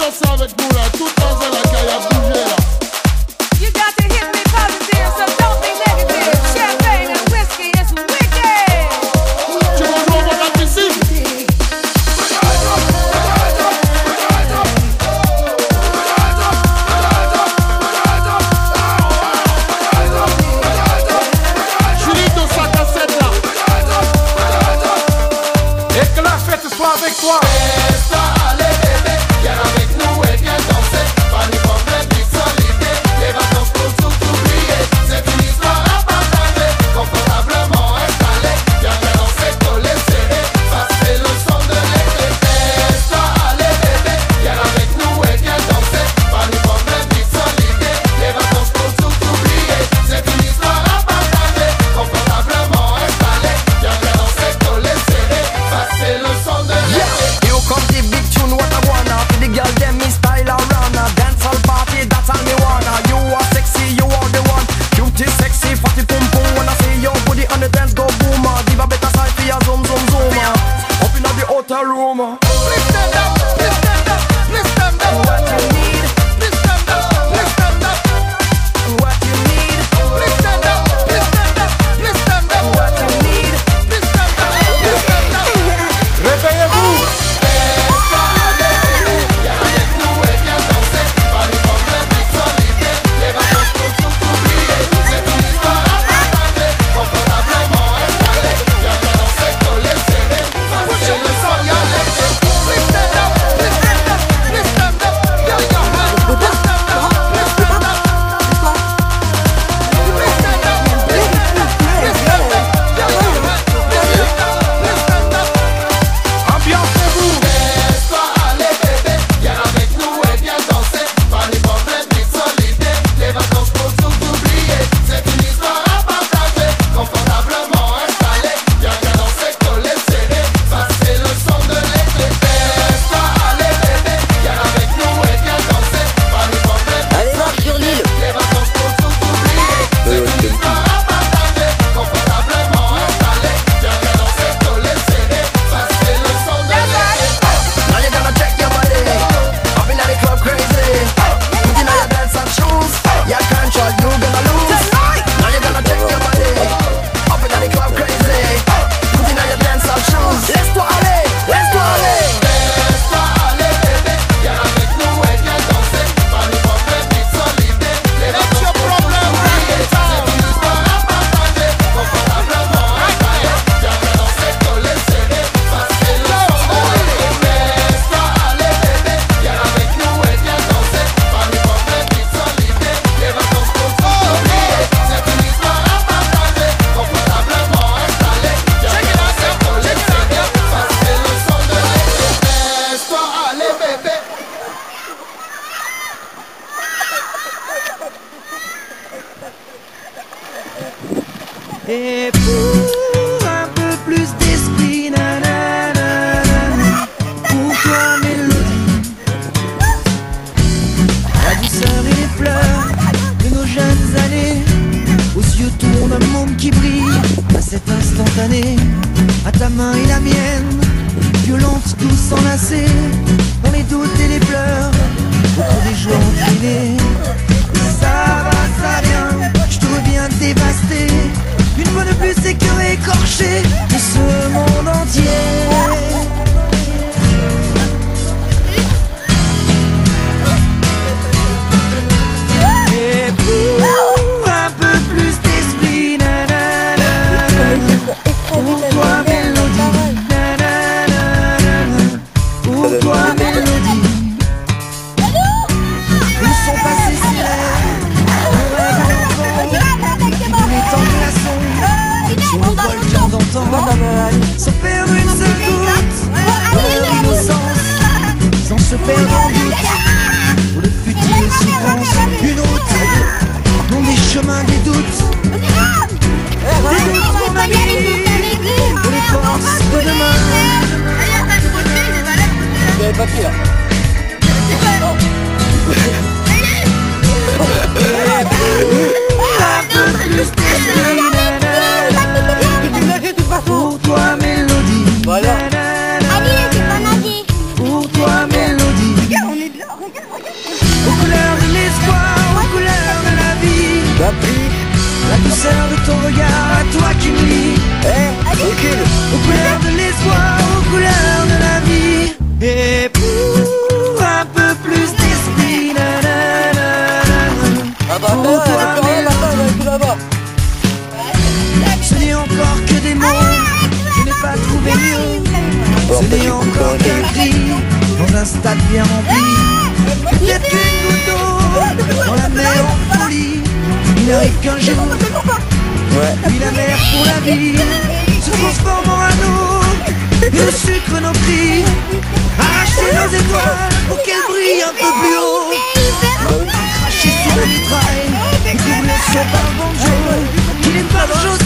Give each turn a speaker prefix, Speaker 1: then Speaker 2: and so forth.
Speaker 1: danser avec nous là, tout danser la caille à bouger là.
Speaker 2: You got to hit me positive, so don't be negative. Champagne and whiskey, it's wicked.
Speaker 1: Tu vas jouer dans la piscine. Julito, sac à 7 là.
Speaker 3: Et que la fête soit avec toi.
Speaker 4: Allez bébé, viens avec nous et viens danser. Pas ni problème ni solide. Les vacances pour tout oublier. C'est une histoire à partager. Confortablement installé. Viens danser, collé, serré. Passer le son de l'été. Allez bébé, viens avec nous et viens danser. Pas ni problème ni solide. Les vacances pour tout oublier. C'est une histoire à partager. Confortablement installé. Viens danser, collé, serré. Passer le son de l'été.
Speaker 5: You come the big tune, what I wanna. For the girl, them me style around. Dance all party, that's all me wanna. You are sexy, you are the one. Cute is sexy, fatty pum pum. Wanna see your booty on the dance, go boomer. Diva better side for your zoom zoom zoom. Up in the outer room.
Speaker 4: Please stand up, please stand up, please stand up.
Speaker 5: What you need,
Speaker 4: Please stand up, please stand up.
Speaker 5: what you need,
Speaker 4: Please stand up, please stand up, please stand up.
Speaker 5: what you need.
Speaker 4: Please stand up, please stand up.
Speaker 3: Réveillez-vous.
Speaker 4: Viens avec nous et viens danser. Pas de problème ni solide. Les vacances pour tout oublier. C'est une histoire à partager. Confortablement installé. Viens danser, collé, serré. Passer le son de l'été. Please stand up, please stand up, please stand up. Girl, your hand. Please stand up, please stand up. Please stand up, please stand up, please stand up. Girl, your hand. Please stand up, please stand up.
Speaker 3: Ambiancez-vous.
Speaker 4: Laisse-toi aller bébé, viens avec nous et viens danser. Pas ni problème ni solide. Les vacances pour tout oublier. C'est une histoire à partager. Confortablement installé. Viens danser, collé, serré. Passer le son de l'été. Laisse-toi aller bébé, viens avec nous et viens danser. Pas ni problème ni
Speaker 5: Allez, marche sur l'île.
Speaker 4: les vacances pour tout oublier. C'est une histoire à partager. Confortablement installé. Viens danser, collé, serré. Passer le son de l'été.
Speaker 5: Now you gonna check your body. Up in the club crazy. Put in your dance and shoes. Your control you gonna lose. Now you gonna check your body. Up in the club crazy. Put in your dance and shoes. Laisse-toi aller, laisse-toi aller.
Speaker 4: Laisse-toi aller bébé, viens avec nous et viens danser. Pas de problème ni solide. Les vacances pour oublier. C'est une histoire à partager. Confortablement installé. Viens danser, collé, serré. Passer le son de l'été. Laisse-toi aller bébé, viens avec nous et viens danser. Pas de problème ni solide. Les vacances pour oublier. C'est une histoire à partager. Confortablement installé. Viens danser, collé, serré. Passer le son de l'été. Laisse-toi aller bébé.
Speaker 5: Et pour un peu plus d'esprit, nanana, pour toi mélodie, la douceur et les fleurs de nos jeunes années, aux yeux tourne un monde qui brille, à cet instantané, à ta main et la mienne, violente, douce, enlacée, dans les doutes et les pleurs, autour des joies entraînées. Ça va, ça vient, je te reviens dévasté. Une fois de plus écœuré, écorché de ce monde entier. Et pour un peu plus d'esprit, nanana, pour toi mélodie, nanana, pour toi mélodie. Où sont passés ces rêves, nos rêves d'enfant, les temps glaçons, sur le volcan d'antan, sans perdre une seule goutte de leur innocence, sans se perdre en doute, pour de futiles souffrances, une route, non des chemins, des doutes, pour ma vie, pour les forces de demain.
Speaker 6: Vous avez pas pris là.
Speaker 5: Un peu plus d'esprit, pour toi mélodie,
Speaker 6: Voilà.
Speaker 5: pour toi mélodie.
Speaker 2: On est bien.
Speaker 5: aux couleurs de l'espoir, aux couleurs de la vie. La douceur de ton regard, à toi qui me lie. Aux couleurs de l'espoir, aux couleurs de la vie. Et pour un peu plus d'esprit, pour toi, ce n'est encore que des mots, je n'ai pas trouvé mieux. Ce n'est encore qu'un cri dans un stade bien rempli. Peut-être qu'une goutte d'eau dans la mer en folie. Il n'arrive qu'un jour, puis la mer pour la vie se transforme en anneau et le sucre nos cris. Arracher nos étoiles pour qu'elles brillent un peu plus haut. Cracher sur la mitraille et que vous laissez par bonjour. Qu'il n'est pas chose